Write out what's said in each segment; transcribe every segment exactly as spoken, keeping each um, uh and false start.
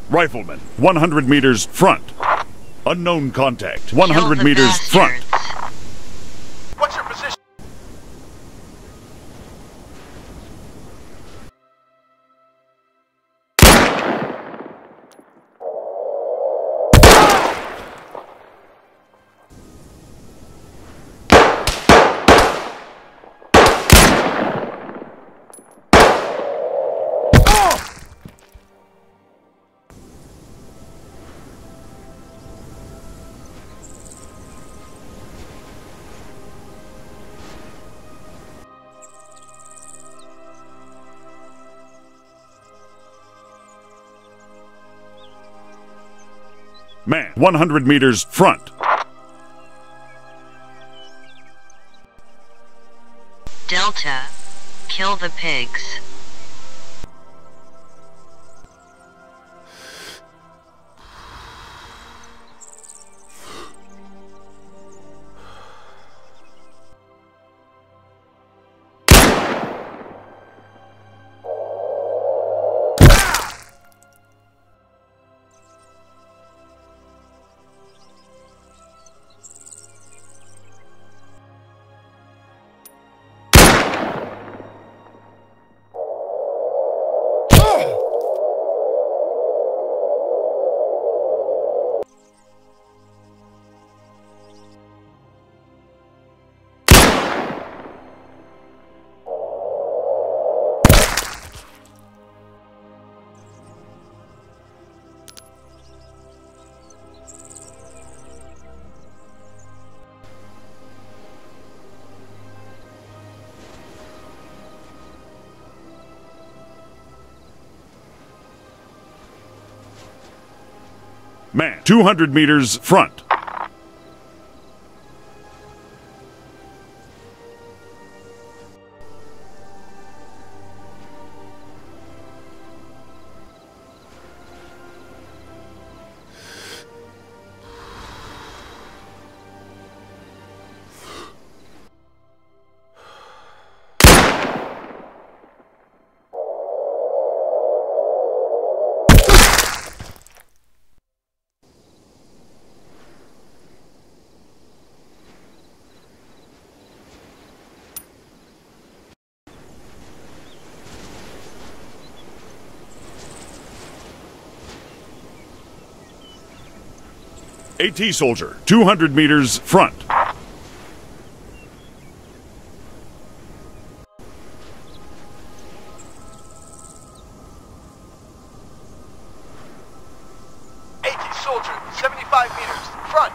Rifleman, one hundred meters front. Unknown contact, one hundred Kill the meters bastards. front. What's your position? Man, one hundred meters front. Delta, kill the pigs. Man, two hundred meters front. AT soldier, two hundred meters front. AT soldier, seventy-five meters, front.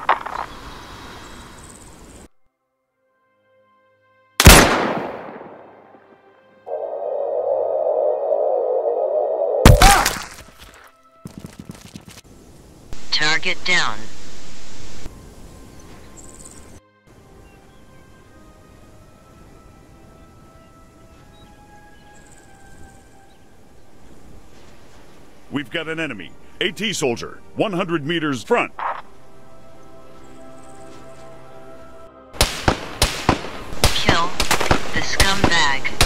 Target down. We've got an enemy. AT soldier, one hundred meters front. Kill the scumbag.